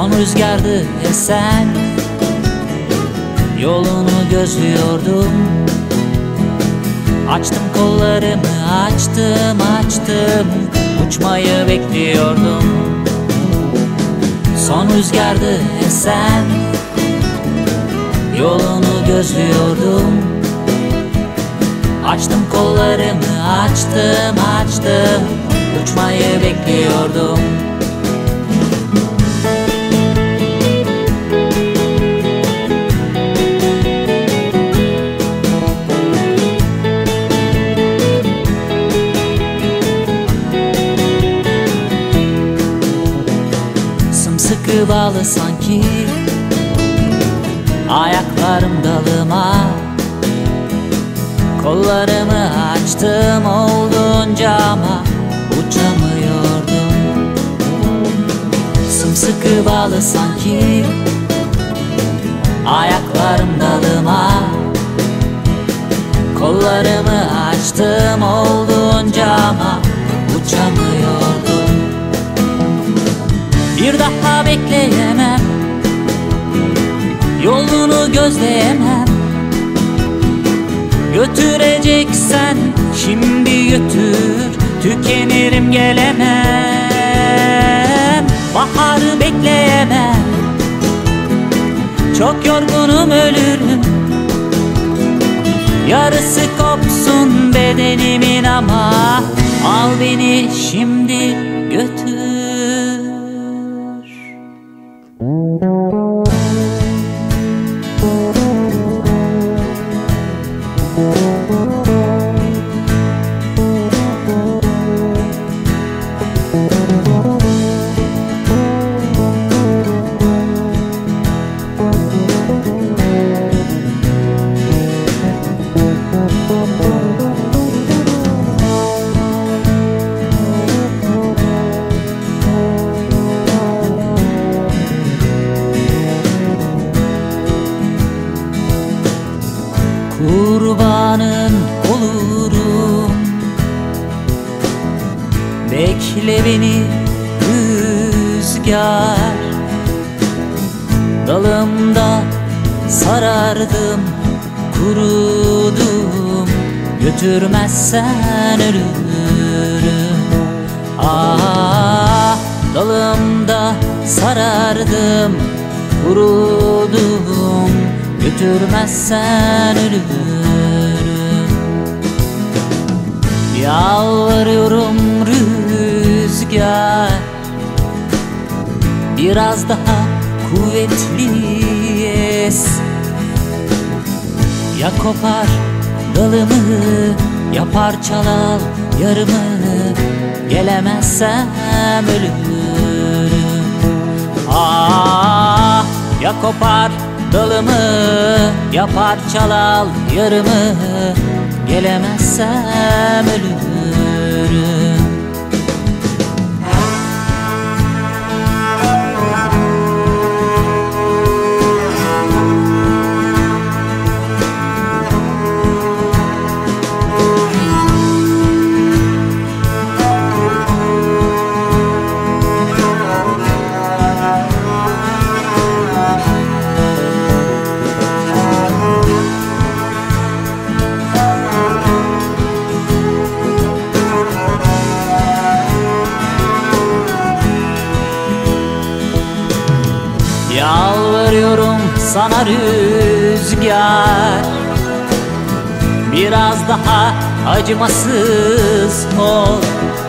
Son rüzgardı esen, yolunu gözlüyordum. Açtım kollarımı, açtım, uçmayı bekliyordum. Son rüzgardı esen, yolunu gözlüyordum. Açtım kollarımı, açtım, uçmayı bekliyordum. Sımsıkı bağlı sanki ayaklarım dalıma. Kollarımı açtım olduğunca ama uçamıyordum. Sımsıkı bağlı sanki ayaklarım dalıma. Kollarımı açtım olduğunca ama uçamıyordum. Bir daha bekleyemem, yolunu gözleyemem. Götüreceksen şimdi götür, tükenirim gelemem. Baharı bekleyemem, çok yorgunum ölürüm. Yarısı kopsun bedenimin ama al beni şimdi götür. Kurbanın olurum, bekle beni rüzgar. Dalımda sarardım, kurudum. Götürmezsen ölürüm. Ah, dalımda sarardım, kurudum. Götürmezsen ölürüm. Yalvarıyorum rüzgar, biraz daha kuvvetli es. Ya kopar dalımı, ya parçalar yarımı. Gelemezsem ölürüm. Ah, ya kopar dalımı, ya parçalal yarımı. Gelemezsem ölürüm. Yalvarıyorum sana rüzgar, biraz daha acımasız ol.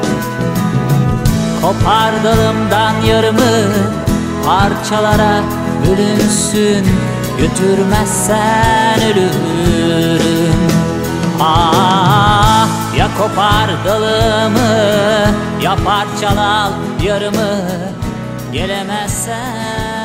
Kopar dalımdan yarımı, parçalara bölünsün. Götürmezsen ölürüm. Ah, ya kopar dalımı, ya parçalal yarımı. Gelemezsen